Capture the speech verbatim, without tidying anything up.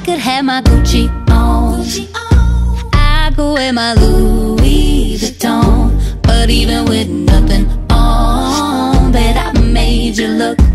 could have my Gucci on, I could wear my Louis Vuitton, but even with nothing on, bet I made you look